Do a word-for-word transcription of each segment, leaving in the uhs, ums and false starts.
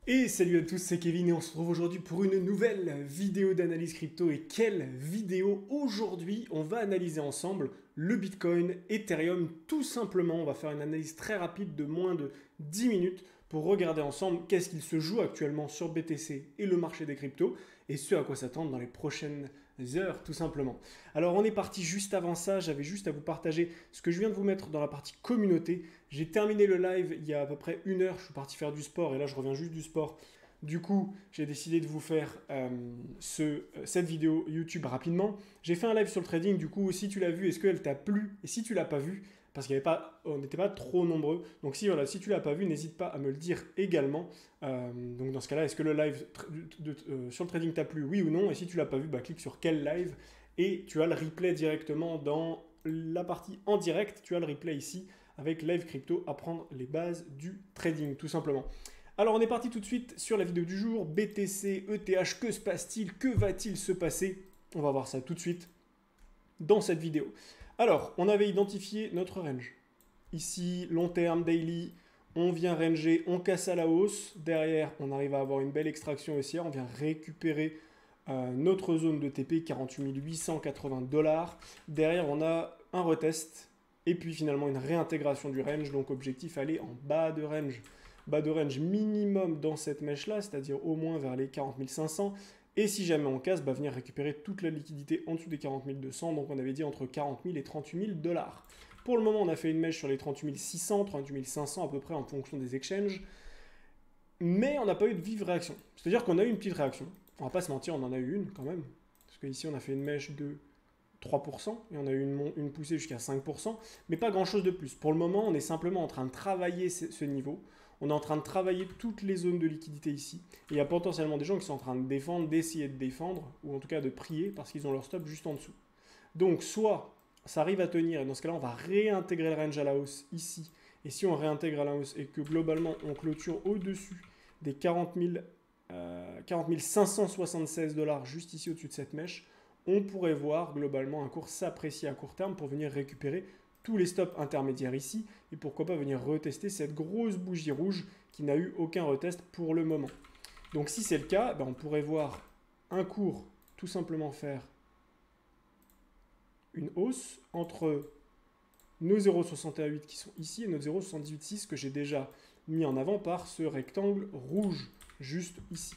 Et salut à tous, c'est Kevin et on se retrouve aujourd'hui pour une nouvelle vidéo d'analyse crypto. Et quelle vidéo! Aujourd'hui, on va analyser ensemble le Bitcoin, Ethereum, tout simplement. On va faire une analyse très rapide de moins de dix minutes pour regarder ensemble qu'est-ce qu'il se joue actuellement sur B T C et le marché des cryptos et ce à quoi s'attendre dans les prochaines heures, tout simplement. Alors on est parti juste avant ça, j'avais juste à vous partager ce que je viens de vous mettre dans la partie communauté. J'ai terminé le live il y a à peu près une heure, je suis parti faire du sport et là je reviens juste du sport. Du coup, j'ai décidé de vous faire euh, ce, cette vidéo YouTube rapidement. J'ai fait un live sur le trading, du coup, si tu l'as vu, est-ce qu'elle t'a plu? Et si tu l'as pas vu, parce qu'on n'était pas trop nombreux, donc si, voilà, si tu l'as pas vu, n'hésite pas à me le dire également. Euh, donc dans ce cas-là, est-ce que le live de, de, euh, sur le trading t'a plu, oui ou non? Et si tu l'as pas vu, bah, clique sur quel live et tu as le replay directement dans la partie en direct. Tu as le replay ici avec Live Crypto, apprendre les bases du trading, tout simplement. Alors on est parti tout de suite sur la vidéo du jour. B T C, E T H, que se passe-t-il? Que va-t-il se passer? On va voir ça tout de suite dans cette vidéo. Alors, on avait identifié notre range. Ici, long terme, daily, on vient ranger, on casse à la hausse. Derrière, on arrive à avoir une belle extraction haussière. On vient récupérer euh, notre zone de T P, quarante-huit mille huit cent quatre-vingts dollars. Derrière, on a un retest. Et puis finalement, une réintégration du range. Donc, objectif, aller en bas de range. Bas de range minimum dans cette mèche-là, c'est-à-dire au moins vers les quarante mille cinq cents. Et si jamais on casse, bah venir récupérer toute la liquidité en dessous des quarante mille deux cents. Donc on avait dit entre quarante mille et trente-huit mille dollars. Pour le moment, on a fait une mèche sur les trente-huit mille six cents, trente-huit mille cinq cents à peu près en fonction des exchanges. Mais on n'a pas eu de vive réaction. C'est-à-dire qu'on a eu une petite réaction. On va pas se mentir, on en a eu une quand même. Parce qu'ici, on a fait une mèche de trois pour cent et on a eu une, une poussée jusqu'à cinq pour cent. Mais pas grand-chose de plus. Pour le moment, on est simplement en train de travailler ce, ce niveau. On est en train de travailler toutes les zones de liquidité ici. Et il y a potentiellement des gens qui sont en train de défendre, d'essayer de défendre, ou en tout cas de prier, parce qu'ils ont leur stop juste en dessous. Donc, soit ça arrive à tenir, et dans ce cas-là, on va réintégrer le range à la hausse ici. Et si on réintègre à la hausse et que globalement, on clôture au-dessus des quarante mille cinq cent soixante-seize dollars juste ici au-dessus de cette mèche, on pourrait voir globalement un cours s'apprécier à court terme pour venir récupérer tous les stops intermédiaires ici, et pourquoi pas venir retester cette grosse bougie rouge qui n'a eu aucun retest pour le moment. Donc si c'est le cas, ben on pourrait voir un cours tout simplement faire une hausse entre nos zéro virgule soixante et un huit qui sont ici et nos zéro virgule soixante-dix-huit six que j'ai déjà mis en avant par ce rectangle rouge juste ici.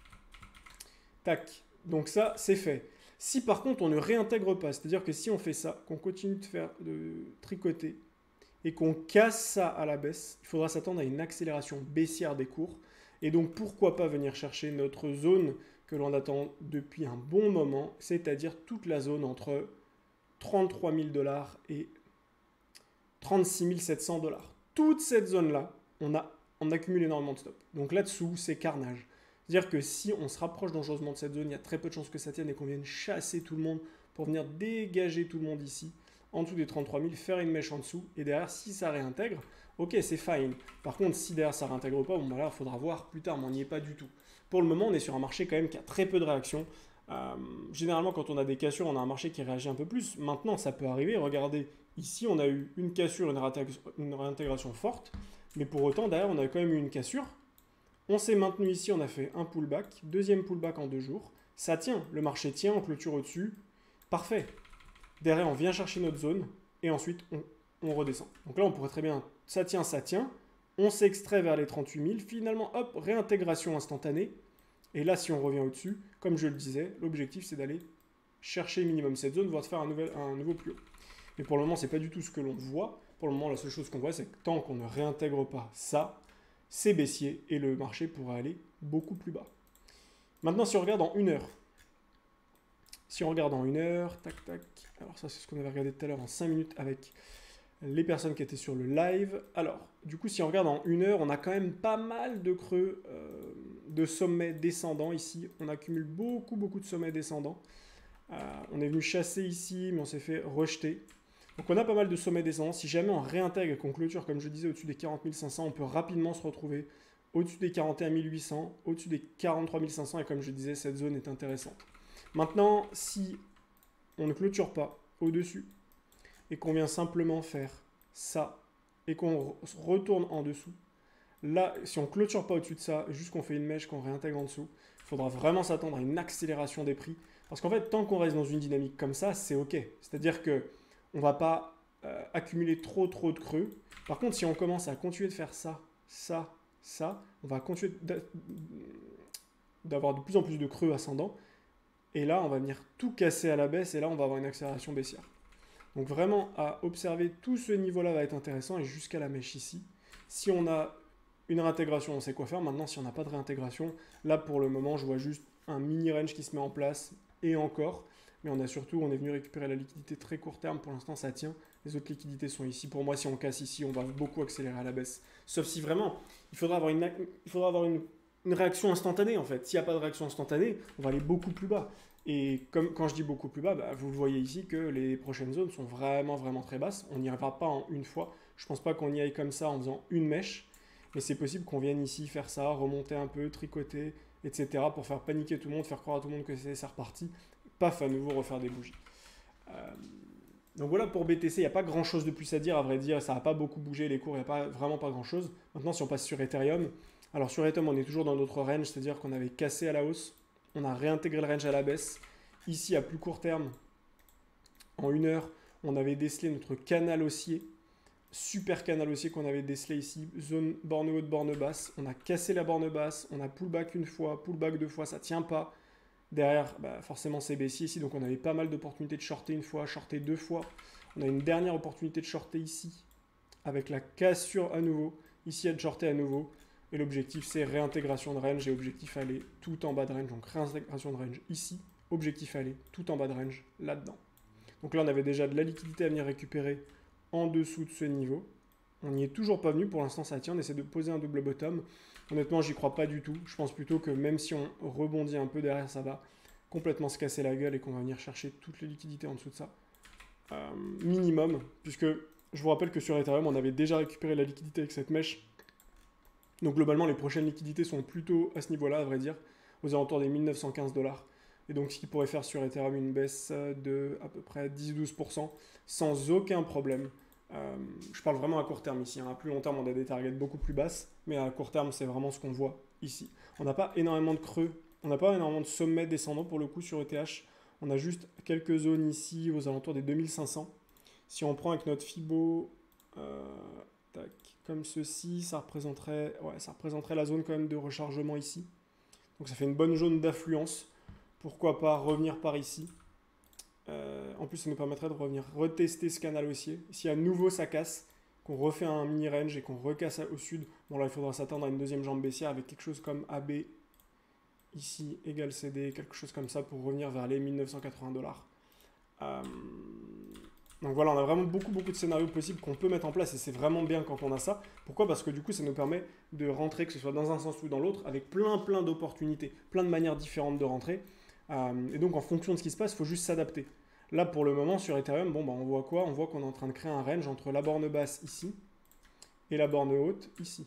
Tac, donc ça c'est fait. Si par contre on ne réintègre pas, c'est-à-dire que si on fait ça, qu'on continue de faire de tricoter et qu'on casse ça à la baisse, il faudra s'attendre à une accélération baissière des cours. Et donc pourquoi pas venir chercher notre zone que l'on attend depuis un bon moment, c'est-à-dire toute la zone entre trente-trois mille dollars et trente-six mille sept cents dollars. Toute cette zone-là, on, a, on accumule énormément de stops. Donc là-dessous, c'est carnage. C'est-à-dire que si on se rapproche dangereusement de cette zone, il y a très peu de chances que ça tienne et qu'on vienne chasser tout le monde pour venir dégager tout le monde ici, en dessous des trente-trois mille, faire une mèche en dessous, et derrière, si ça réintègre, ok, c'est fine. Par contre, si derrière ça réintègre pas, bon, bah là, il faudra voir plus tard, mais on n'y est pas du tout. Pour le moment, on est sur un marché quand même qui a très peu de réactions. Euh, généralement, quand on a des cassures, on a un marché qui réagit un peu plus. Maintenant, ça peut arriver. Regardez, ici, on a eu une cassure, une, une réintégration forte, mais pour autant, derrière, on a quand même eu une cassure. On s'est maintenu ici, on a fait un pullback, deuxième pullback en deux jours. Ça tient, le marché tient, on clôture au-dessus. Parfait. Derrière, on vient chercher notre zone et ensuite, on, on redescend. Donc là, on pourrait très bien, ça tient, ça tient. On s'extrait vers les trente-huit mille. Finalement, hop, réintégration instantanée. Et là, si on revient au-dessus, comme je le disais, l'objectif, c'est d'aller chercher minimum cette zone, voire de faire un, nouvel, un nouveau plus haut. Mais pour le moment, ce n'est pas du tout ce que l'on voit. Pour le moment, la seule chose qu'on voit, c'est que tant qu'on ne réintègre pas ça, c'est baissier et le marché pourra aller beaucoup plus bas. Maintenant, si on regarde en une heure, si on regarde en une heure, tac, tac, alors ça c'est ce qu'on avait regardé tout à l'heure en cinq minutes avec les personnes qui étaient sur le live. Alors, du coup, si on regarde en une heure, on a quand même pas mal de creux, euh, de sommets descendants ici. On accumule beaucoup, beaucoup de sommets descendants. Euh, on est venu chasser ici, mais on s'est fait rejeter. Donc on a pas mal de sommets descendants. Si jamais on réintègre et qu'on clôture, comme je disais, au-dessus des quarante mille cinq cents, on peut rapidement se retrouver au-dessus des quarante et un mille huit cents, au-dessus des quarante-trois mille cinq cents, et comme je disais, cette zone est intéressante. Maintenant, si on ne clôture pas au-dessus, et qu'on vient simplement faire ça, et qu'on retourne en dessous, Là, si on clôture pas au-dessus de ça, juste qu'on fait une mèche, qu'on réintègre en dessous, il faudra vraiment s'attendre à une accélération des prix. Parce qu'en fait, tant qu'on reste dans une dynamique comme ça, c'est OK. C'est-à-dire que on va pas euh, accumuler trop trop de creux. Par contre, si on commence à continuer de faire ça, ça, ça, on va continuer d'avoir de plus en plus de creux ascendants. Et là, on va venir tout casser à la baisse et là, on va avoir une accélération baissière. Donc vraiment, à observer tout ce niveau-là va être intéressant et jusqu'à la mèche ici. Si on a une réintégration, on sait quoi faire. Maintenant, si on n'a pas de réintégration, là, pour le moment, je vois juste un mini range qui se met en place et encore. Mais on a surtout, on est venu récupérer la liquidité très court terme. Pour l'instant, ça tient. Les autres liquidités sont ici. Pour moi, si on casse ici, on va beaucoup accélérer à la baisse. Sauf si vraiment, il faudra avoir une, il faudra avoir une, une réaction instantanée, en fait. S'il n'y a pas de réaction instantanée, on va aller beaucoup plus bas. Et comme quand je dis beaucoup plus bas, bah, vous le voyez ici que les prochaines zones sont vraiment, vraiment très basses. On n'y arrivera pas en une fois. Je ne pense pas qu'on y aille comme ça en faisant une mèche. Mais c'est possible qu'on vienne ici faire ça, remonter un peu, tricoter, et cetera pour faire paniquer tout le monde, faire croire à tout le monde que c'est reparti. Paf, à nouveau refaire des bougies. Euh, donc voilà pour B T C, il n'y a pas grand chose de plus à dire, à vrai dire, ça n'a pas beaucoup bougé les cours, il n'y a pas, vraiment pas grand chose. Maintenant, si on passe sur Ethereum, alors sur Ethereum, on est toujours dans notre range, c'est-à-dire qu'on avait cassé à la hausse, on a réintégré le range à la baisse. Ici, à plus court terme, en une heure, on avait décelé notre canal haussier, super canal haussier qu'on avait décelé ici, zone borne haute, borne basse. On a cassé la borne basse, on a pullback une fois, pullback deux fois, ça ne tient pas. Derrière, bah forcément, c'est baissier ici, donc on avait pas mal d'opportunités de shorter une fois, shorter deux fois. On a une dernière opportunité de shorter ici, avec la cassure à nouveau. Ici, à de shorter à nouveau. Et l'objectif, c'est réintégration de range et objectif aller tout en bas de range. Donc réintégration de range ici, objectif aller tout en bas de range là-dedans. Donc là, on avait déjà de la liquidité à venir récupérer en dessous de ce niveau. On n'y est toujours pas venu. Pour l'instant, ça tient. On essaie de poser un double bottom. Honnêtement, j'y crois pas du tout. Je pense plutôt que même si on rebondit un peu derrière, ça va complètement se casser la gueule et qu'on va venir chercher toutes les liquidités en dessous de ça. Euh, minimum, puisque je vous rappelle que sur Ethereum, on avait déjà récupéré la liquidité avec cette mèche. Donc globalement, les prochaines liquidités sont plutôt à ce niveau-là, à vrai dire, aux alentours des mille neuf cent quinze dollars. Et donc, ce qui pourrait faire sur Ethereum une baisse de à peu près dix à douze pour cent sans aucun problème. Euh, je parle vraiment à court terme ici. Hein. À plus long terme, on a des targets beaucoup plus basses, mais à court terme, c'est vraiment ce qu'on voit ici. On n'a pas énormément de creux, on n'a pas énormément de sommets descendants pour le coup sur E T H. On a juste quelques zones ici aux alentours des deux mille cinq cents. Si on prend avec notre Fibo, euh, tac, comme ceci, ça représenterait, ouais, ça représenterait la zone quand même de rechargement ici. Donc ça fait une bonne zone d'affluence. Pourquoi pas revenir par ici. Euh, en plus, ça nous permettrait de revenir retester ce canal haussier. Si à nouveau ça casse, qu'on refait un mini range et qu'on recasse au sud, bon là il faudra s'attendre à une deuxième jambe baissière avec quelque chose comme A B ici égale C D, quelque chose comme ça pour revenir vers les mille neuf cent quatre-vingts dollars. Euh, donc voilà, on a vraiment beaucoup beaucoup de scénarios possibles qu'on peut mettre en place et c'est vraiment bien quand on a ça. Pourquoi? Parce que du coup ça nous permet de rentrer, que ce soit dans un sens ou dans l'autre, avec plein plein d'opportunités, plein de manières différentes de rentrer. Euh, et donc en fonction de ce qui se passe, il faut juste s'adapter. Là pour le moment sur Ethereum, bon, bah, on voit quoi? On voit qu'on est en train de créer un range entre la borne basse ici et la borne haute ici.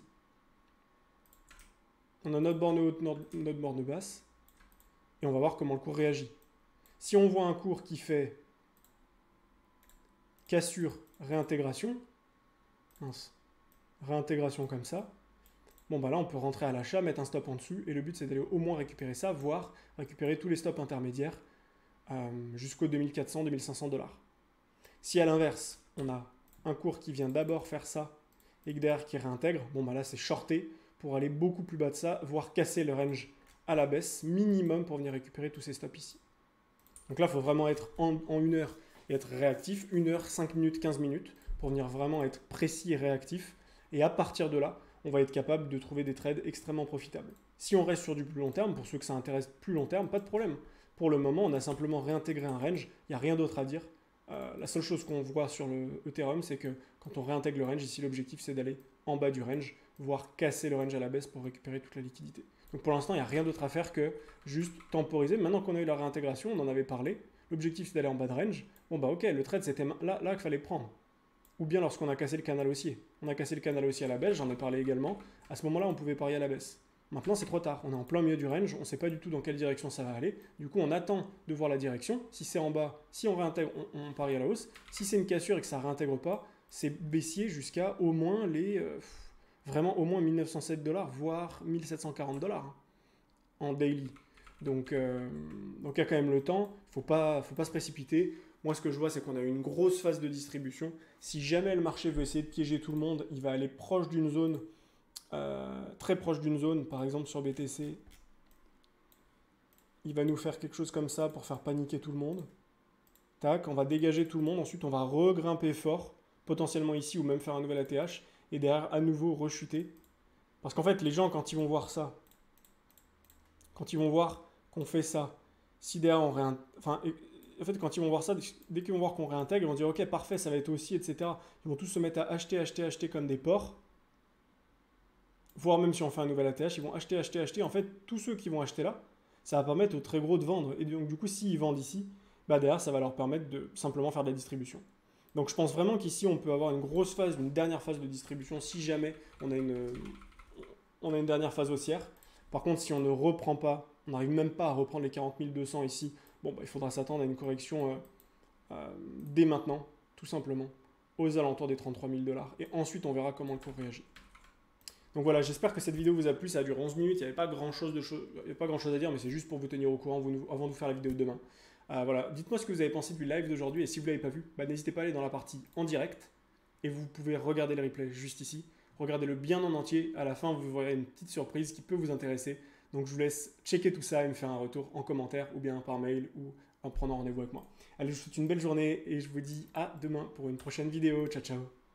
On a notre borne haute, notre borne basse, et on va voir comment le cours réagit. Si on voit un cours qui fait cassure, réintégration, mince, réintégration comme ça, bon bah là on peut rentrer à l'achat, mettre un stop en dessus, et le but c'est d'aller au moins récupérer ça, voire récupérer tous les stops intermédiaires euh, jusqu'aux deux mille quatre cents à deux mille cinq cents dollars. Si à l'inverse, on a un cours qui vient d'abord faire ça, et que derrière qui réintègre, bon bah là c'est shorté, pour aller beaucoup plus bas de ça, voire casser le range à la baisse, minimum pour venir récupérer tous ces stops ici. Donc là, il faut vraiment être en, en une heure et être réactif, une heure, cinq minutes, quinze minutes, pour venir vraiment être précis et réactif. Et à partir de là, on va être capable de trouver des trades extrêmement profitables. Si on reste sur du plus long terme, pour ceux que ça intéresse plus long terme, pas de problème. Pour le moment, on a simplement réintégré un range, il n'y a rien d'autre à dire. Euh, la seule chose qu'on voit sur le Ethereum, c'est que quand on réintègre le range, ici l'objectif c'est d'aller en bas du range, voire casser le range à la baisse pour récupérer toute la liquidité. Donc pour l'instant, il n'y a rien d'autre à faire que juste temporiser. Maintenant qu'on a eu la réintégration, on en avait parlé, l'objectif c'est d'aller en bas de range. Bon bah ok, le trade c'était là, là qu'il fallait prendre. Ou bien lorsqu'on a cassé le canal haussier. On a cassé le canal haussier à la baisse, j'en ai parlé également. À ce moment-là, on pouvait parier à la baisse. Maintenant, c'est trop tard. On est en plein milieu du range, on ne sait pas du tout dans quelle direction ça va aller. Du coup, on attend de voir la direction. Si c'est en bas, si on réintègre, on, on parie à la hausse. Si c'est une cassure et que ça ne réintègre pas, c'est baissier jusqu'à au moins les euh, vraiment au moins mille neuf cent sept dollars, voire mille sept cent quarante dollars hein, en daily. Donc, euh, donc il y a quand même le temps, il ne faut pas, faut pas se précipiter. Moi, ce que je vois, c'est qu'on a eu une grosse phase de distribution. Si jamais le marché veut essayer de piéger tout le monde, il va aller proche d'une zone, euh, très proche d'une zone, par exemple sur B T C. Il va nous faire quelque chose comme ça pour faire paniquer tout le monde. Tac, on va dégager tout le monde. Ensuite, on va regrimper fort, potentiellement ici, ou même faire un nouvel A T H. Et derrière, à nouveau, rechuter. Parce qu'en fait, les gens, quand ils vont voir ça, quand ils vont voir qu'on fait ça, si derrière on réintègre, enfin, en fait, quand ils vont voir ça, dès qu'ils vont voir qu'on réintègre, ils vont dire ok, parfait, ça va être aussi, et cetera. Ils vont tous se mettre à acheter, acheter, acheter comme des porcs. Voire même si on fait un nouvel A T H, ils vont acheter, acheter, acheter. En fait, tous ceux qui vont acheter là, ça va permettre aux très gros de vendre. Et donc, du coup, s'ils vendent ici, bah derrière, ça va leur permettre de simplement faire de la distribution. Donc, je pense vraiment qu'ici, on peut avoir une grosse phase, une dernière phase de distribution si jamais on a une, on a une dernière phase haussière. Par contre, si on ne reprend pas, on n'arrive même pas à reprendre les quarante mille deux cents ici, bon, bah, il faudra s'attendre à une correction euh, euh, dès maintenant, tout simplement, aux alentours des trente-trois mille dollars. Et ensuite, on verra comment le cours réagit. Donc voilà, j'espère que cette vidéo vous a plu, ça a duré onze minutes, il n'y avait pas grand chose, de cho il y a pas grand chose à dire, mais c'est juste pour vous tenir au courant vous, avant de vous faire la vidéo de demain. Euh, voilà, dites-moi ce que vous avez pensé du live d'aujourd'hui, et si vous ne l'avez pas vu, bah, n'hésitez pas à aller dans la partie en direct, et vous pouvez regarder le replay juste ici. Regardez-le bien en entier, à la fin vous verrez une petite surprise qui peut vous intéresser. Donc je vous laisse checker tout ça et me faire un retour en commentaire, ou bien par mail, ou en prenant rendez-vous avec moi. Allez, je vous souhaite une belle journée, et je vous dis à demain pour une prochaine vidéo. Ciao, ciao.